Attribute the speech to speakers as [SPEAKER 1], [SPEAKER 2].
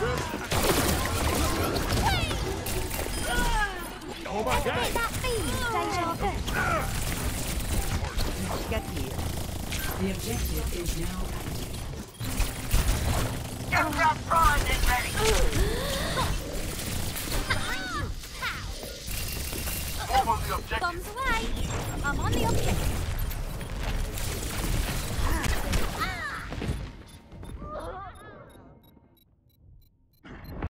[SPEAKER 1] Oh my God!
[SPEAKER 2] That feeling, deja vu.
[SPEAKER 3] Get here. The objective is now active.
[SPEAKER 4] Get that prize in ready! Move on the objective.
[SPEAKER 2] Bombs away. I'm on the objective.